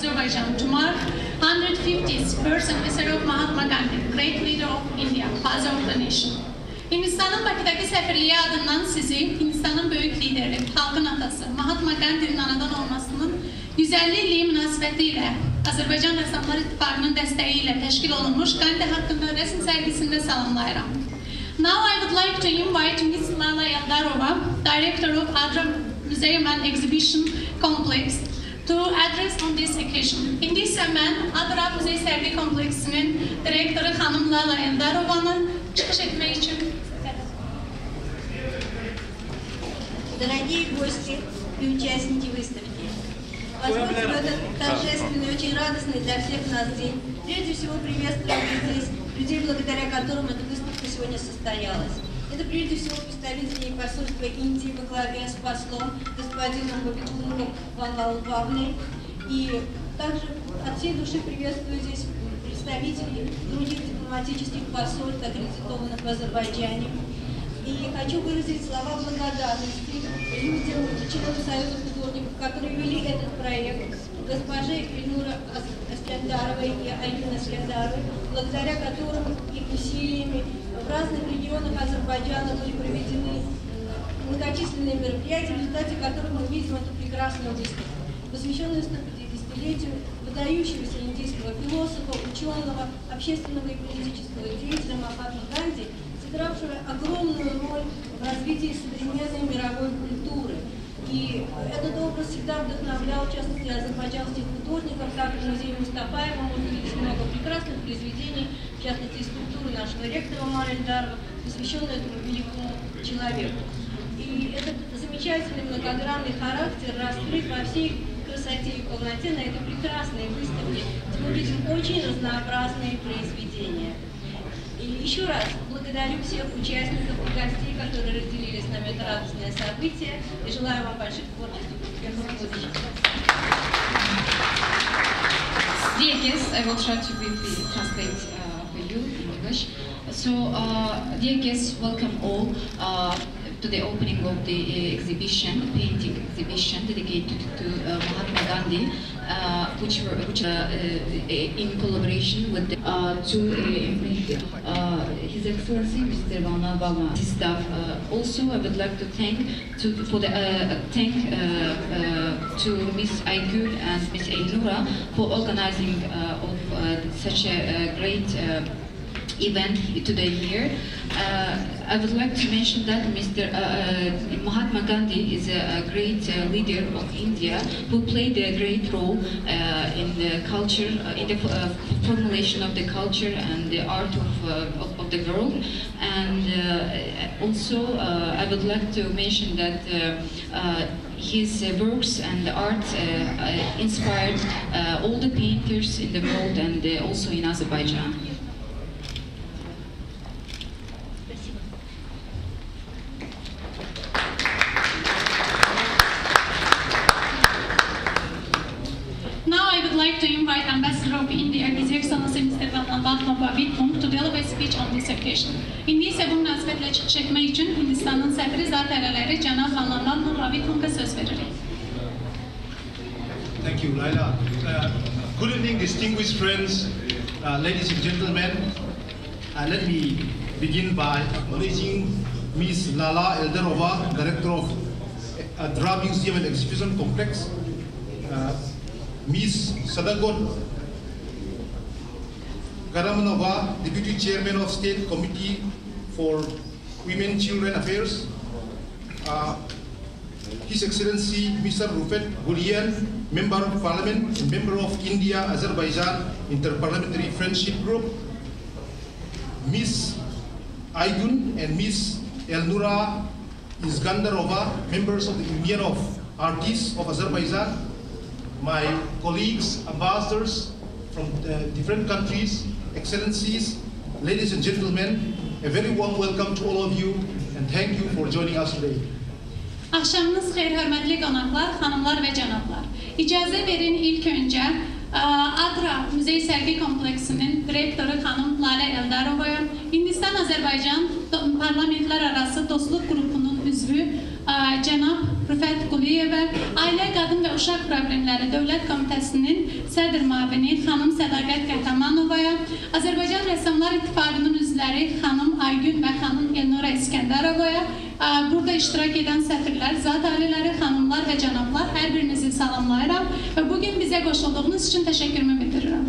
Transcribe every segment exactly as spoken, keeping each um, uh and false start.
Azerbaijan to mark one hundred fiftieth birth anniversary of Mahatma Gandhi, great leader of India, father of the nation. Hindistanın Bakıdaki səfirliyi adından sizi Hindistanın böyük lideri, halkın atası Mahatma Gandhi'nin anadan olmasının yüz əlli illiyi münasibəti ilə Azərbaycan Rəssamlar İttifaqının dəstəyi ilə təşkil olunmuş Gandhi haqqında rəsm sərgisində salamlayıram. Now I would like to invite Miz Lala Eldarova, Director of Adra Museum and Exhibition Complex, to address on this occasion. İndi isə mən Adra Muzey Sərgi Kompleksinin direktoru xanım Lala Eldarovanı çıxış etmək üçün. Дорогие гости и участники выставки, поскольку это торжественный, очень радостный для всех нас день, прежде всего приветствуем здесь людей, благодаря которым эта выставка сегодня состоялась. Это прежде всего представители посольства Индии во главе с послом господином Бабикунгом Ванвалбавной. И также от всей души приветствую здесь представителей других дипломатических посольств, аккредитованных в Азербайджане. И хочу выразить слова благодарности людям, членам Союза художников, которые вели этот проект, госпоже Ильнура Аскандаровой и Айюна Аскандаровой, благодаря которым их усилиями в разных регионах Азербайджана были проведены многочисленные мероприятия, в результате которых мы видим эту прекрасную выставку, посвященную сто пятидесятилетию выдающегося индийского философа, ученого, общественного и политического деятеля Махатмы Ганди, сыгравшего огромную роль в развитии современной мировой культуры. И этот образ всегда вдохновлял, в частности, азербайджанских художников, так в музее Мустафаева можно видеть много прекрасных произведений, в частности, скульптуры нашего ректора Мара Эльдарова, посвященной этому великому человеку. И этот замечательный многогранный характер раскрыт во всей красоте и полноте на этой прекрасной выставке, где мы видим очень разнообразные произведения. И еще раз благодарю всех участников и гостей, которые разделили с нами это радостное событие, и желаю вам больших творческих успехов в будущем. Dear guests, I will try to briefly translate uh, for you in English. So, uh, dear guests, welcome all uh, to the opening of the uh, exhibition, painting exhibition dedicated to uh, Mahatma Gandhi, uh, which were which, uh, uh, in collaboration with the, uh, to uh, uh, His Excellency Mister Vana Baba staff. Uh, also, I would like to thank to for the uh, thank uh, uh, to Miss Aygül and Miss Elnura for organizing uh, of uh, such a, a great uh, event today here. Uh, I would like to mention that Mister Uh, uh, Mahatma Gandhi is a, a great uh, leader of India who played a great role uh, in the culture, uh, in the uh, formulation of the culture and the art of, uh, of, of the world. And uh, also uh, I would like to mention that uh, uh, his uh, works and art uh, uh, inspired uh, all the painters in the world and uh, also in Azerbaijan. To invite Ambassador of India, His Excellency Mister Vanvaldova Vitkum, to deliver a speech on this occasion. İndi isə bu münasibətlə çıxış etmək üçün Hindistanın səfiri zat ələləri cənab Vanvaldova Vitkum'a söz veririk. Thank you, Laila. Uh, good evening, distinguished friends, uh, ladies and gentlemen. Uh, let me begin by acknowledging Miz Lala Eldarova, Director of Adra Museum and Exhibition Complex. Uh, Miz Sadagon Garamanova, Deputy Chairman of State Committee for Women Children Affairs, uh, His Excellency Mister Rufet Gulian, Member of Parliament and Member of India-Azerbaijan Inter-Parliamentary Friendship Group, Miz Aygün and Miz Elnura Iskandarova, members of the Union of Artists of Azerbaijan, my colleagues, ambassadors from uh, different countries, excellencies, ladies and gentlemen, a very warm welcome to all of you and thank you for joining us today. Axşamınız xeyir, hörmətli qonaqlar, xanımlar və cənablar. İcazə verin ilk öncə Adra Muzey Sərgi Kompleksinin direktoru xanım Lalə Eldarovaya, Hindistan-Azərbaycan Parlamentlər Arası Dostluq Qrupunun üzvü cənab Rüfət Quliyevə, Ailə, Qadın və Uşaq Problemləri Dövlət Komitəsinin sədr müavini xanım Sədaqət Qəhrəmanovaya, Azərbaycan Rəssamlar İttifaqının üzvləri xanım Aygün və xanım Elnura İskəndərovaya, burada iştirak edən səfirlər, zat aliləri, xanımlar və cənablar, hər birinizi salamlayıram və bugün bizə qoşulduğunuz üçün təşəkkürümü bildirirəm.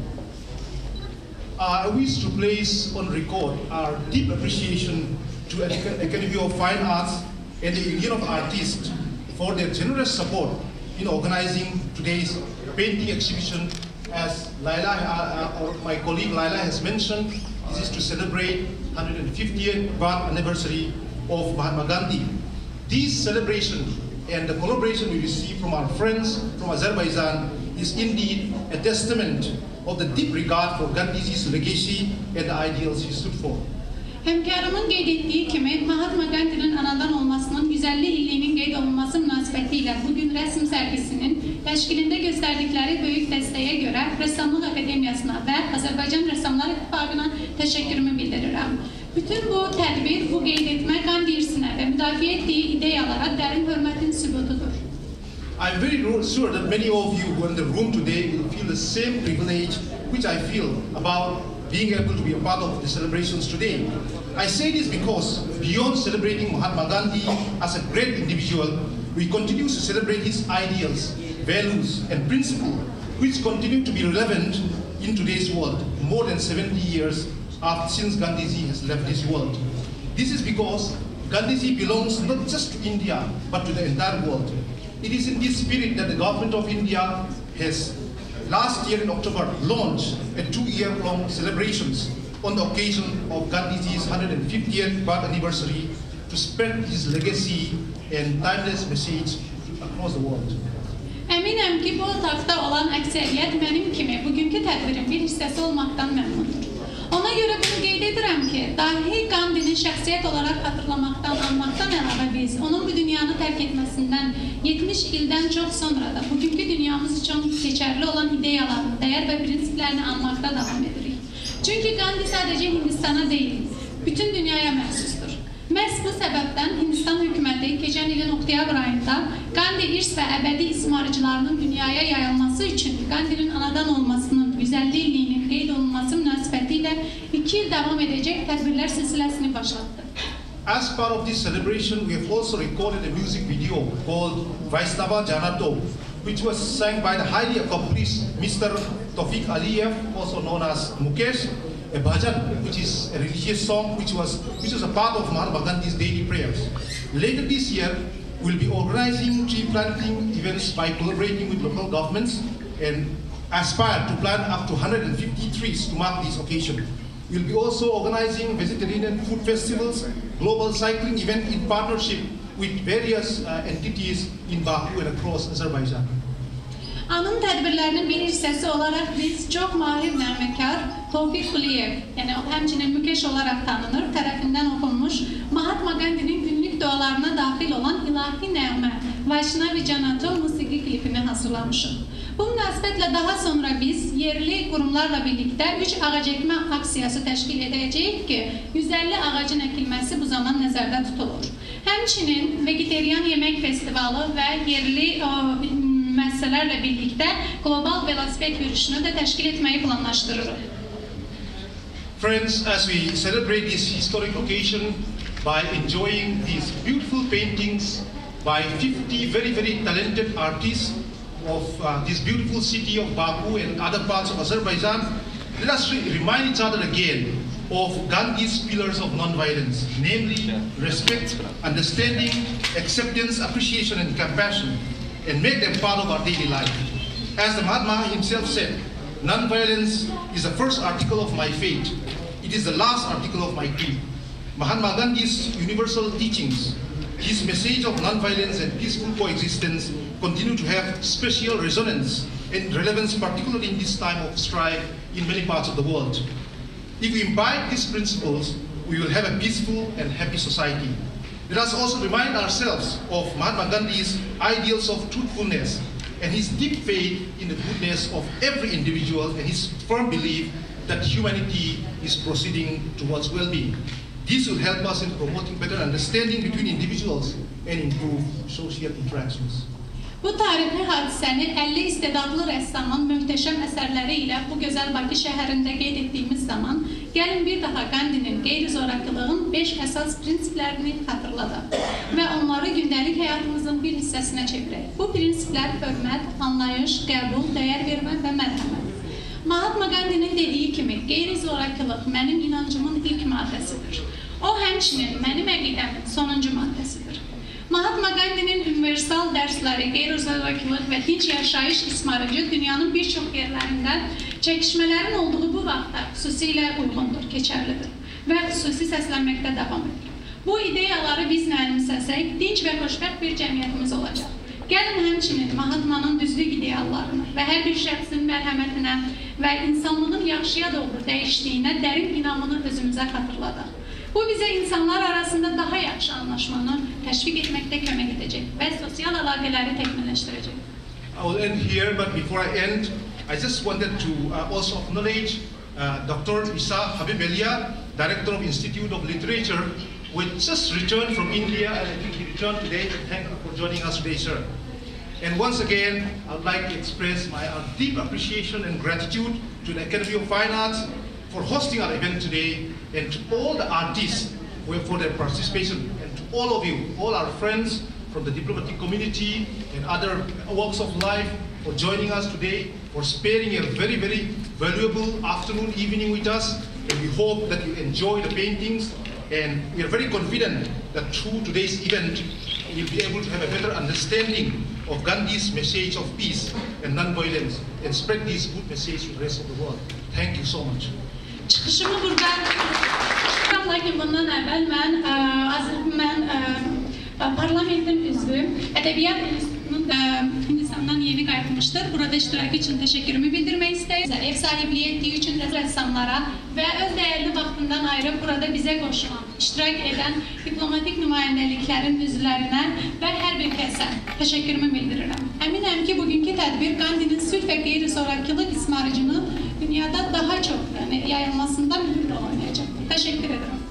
I wish to place on record our deep appreciation to the Academy of Fine Arts and the Union of Artists for their generous support in organizing today's painting exhibition. As Laila, uh, or my colleague Laila has mentioned, this is to celebrate one hundred fiftieth birth anniversary of Mahatma Gandhi. This celebration and the collaboration we receive from our friends from Azerbaijan is indeed a testament of the deep regard for Gandhi's legacy and the ideals he stood for. Həmkarımın qeyd etdiyi kimi, Mahatma Gandhi'nin anadan olmasının yüz əlli illiyinin qeyd olunması münasibətilə bugün rəsm sərgisinin təşkilində göstərdikləri böyük dəstəyə görə Rəssamlıq Akademiyasına və Azərbaycan Rəssamlar İttifaqına təşəkkürümü bildirirəm. Bütün bu tədbir, bu qeyd etmə Gandhi irsinə və müdafiə etdiyi ideyalara dərin hörmətin sübutudur. I'm very sure that many of you who are in the room today will feel the same privilege which I feel about being able to be a part of the celebrations today. I say this because beyond celebrating Mahatma Gandhi as a great individual, we continue to celebrate his ideals, values, and principles which continue to be relevant in today's world, more than seventy years after since Gandhiji has left this world. This is because Gandhiji belongs not just to India, but to the entire world. It is in this spirit that the government of India has last year in October launched a two-year-long celebrations on the occasion of Gandhiji's one hundred fiftieth birth anniversary to spread his legacy and timeless message across the world. Əminəm ki, bu otaqda olan əksəriyyət mənim kimi bugünkü tədbirin bir hissəsi olmaqdan məmnundur. Ona görə bunu qeyd edirəm ki, dahi Gandhini şəxsiyyət olaraq xatırlamaqdan, anmaqdan əlavə biz onun bu dünyanı tərk etməsindən yetmiş ildən çox sonra da bugünkü dünyamız üçün keçərli olan ideyalarını, dəyər və prinsiplərini anmaqda davam edirik. Çünki Gandhi sadəcə Hindistana deyil, bütün dünyaya məxsusdur. Məhz bu səbəbdən Hindistan hökuməti keçən ilin oktyabr ayında Gandhi irs və əbədi ismarıcılarının dünyaya yayılması üçün Gandhinin anadan olmasının yüz əlli illiyinin qeyd olunması münasibətilə iki il davam edəcək tədbirlər silsiləsini başlatdı. As part of this celebration, we have also recorded a music video called Vaisnava Janato, which was sang by the highly accomplished Mister Tawfiq Aliyev, also known as Mukesh, a bhajan, which is a religious song, which was which was a part of Mahatma Gandhi's daily prayers. Later this year, we'll be organizing tree planting events by collaborating with local governments and aspire to plant up to one hundred fifty trees to mark this occasion. We'll be also organizing vegetarian food festivals, global cycling event in partnership with various uh, entities in Baku and across Azerbaijan. Anın tədbirlərinin bir hissəsi olaraq biz çox mahir nəğməkar Tawfiq Aliyev, yəni o həmçinin Mukesh olaraq tanınır, tərəfindən oxunmuş Mahatma Gandhi'nin günlük dualarına daxil olan ilahi nəğmə Vaishnavi Janato musiqi klipini hazırlamışıq. Bu münasibətlə daha sonra biz yerli qurumlarla birlikdə üç ağac əkmə aksiyası təşkil edəcəyik ki, yüz əlli ağacın əkilməsi bu zaman nəzərdə tutulur. Həmçinin vegetarian yemək festivalı və yerli müəssisələrlə birlikdə qlobal velosiped yürüyüşünü də təşkil etməyi planlaşdırırıq. Friends, as we celebrate this historic occasion by enjoying these beautiful paintings by fifty very, very talented artists of uh, this beautiful city of Baku and other parts of Azerbaijan, let us re remind each other again of Gandhi's pillars of non-violence, namely respect, understanding, acceptance, appreciation, and compassion, and make them part of our daily life. As the Mahatma himself said, non-violence is the first article of my faith. It is the last article of my creed. Mahatma Gandhi's universal teachings, his message of non-violence and peaceful coexistence continue to have special resonance and relevance, particularly in this time of strife in many parts of the world. If we imbibe these principles, we will have a peaceful and happy society. Let us also remind ourselves of Mahatma Gandhi's ideals of truthfulness and his deep faith in the goodness of every individual and his firm belief that humanity is proceeding towards well-being. This will help us in promoting better understanding between individuals and improve social interactions. Bu tarixi hadisəni əlli istedadlı rəssamın möhtəşəm əsərləri ilə bu gözəl Bakı şəhərində qeyd etdiyimiz zaman, gəlin bir daha Qandinin qeyri-zorakılığın beş əsas prinsiplərini xatırladaq və onları gündəlik həyatımızın bir hissəsinə çevirək. Bu prinsiplər hörmət, anlayış, qəbul, dəyər vermə və mərhəmət. Mahatma Gandinin dediyi kimi, qeyri-zorakılıq mənim inancımın ilk maddəsidir. O, həmçinin mənim əqidəmin sonuncu maddəsidir. Mahatma Gandinin universal dərsləri, qeyri-zorakılıq və dinc yaşayış ismarıcı dünyanın bir çox yerlərində çəkişmələrin olduğu bu vaxtda xüsusilə uyğundur, keçərlidir və xüsusi səslənməkdə davam edir. Bu ideyaları biz mənimsəsək, dinc və xoşbəxt bir cəmiyyətimiz olacaq. Gəlin həmçinin Mahatmanın düzlük ideallarını və hər bir şəxsin mərhəmətinə və insanlığın yaxşıya doğru dəyişdiyinə dərin inamını özümüzə xatırladaq. Bu bizə insanlar arasında daha yaxşı anlaşmanı təşviq etməkdə kömək edəcək və sosial əlaqələri təkmilləşdirəcək. I will end here, but before I end, I just wanted to uh, also acknowledge uh, Doctor Isa Habibelia, Director of Institute of Literature, who just returned from India, and I think he returned today. Thank you for joining us today, sir. And once again, I would like to express my uh, deep appreciation and gratitude to the Academy of Fine Arts for hosting our event today, and to all the artists for their participation, and to all of you, all our friends from the diplomatic community and other walks of life for joining us today, for sparing a very, very valuable afternoon, evening with us. And we hope that you enjoy the paintings, and we are very confident that through today's event, you'll be able to have a better understanding of Gandhi's message of peace and non-violence, and spread this good message to the rest of the world. Thank you so much. Çıxışımı buradan, lakin bundan əvvəl mən, ə, mən ə, parlamentin üzvü, Ədəbiyyat İnstitutunun Hindistandan yeni qayıtmışdır. Burada iştirakı üçün təşəkkürümü bildirmək istəyir. Ev sahibliyi etdiyi üçün rəssamlara və öz dəyərli vaxtından ayrıb burada bizə qoşulan, iştirak edən diplomatik nümayəndəliklərin üzvlərinə və hər bir kəsə təşəkkürümü bildirirəm. Əminəm ki, bugünkü tədbir Gandinin sülh və qeyri-zorakılıq ismarıcını dünyada daha çox yəni, yayılmasında mühüm rol oynayacaqdır. Təşəkkür ederim.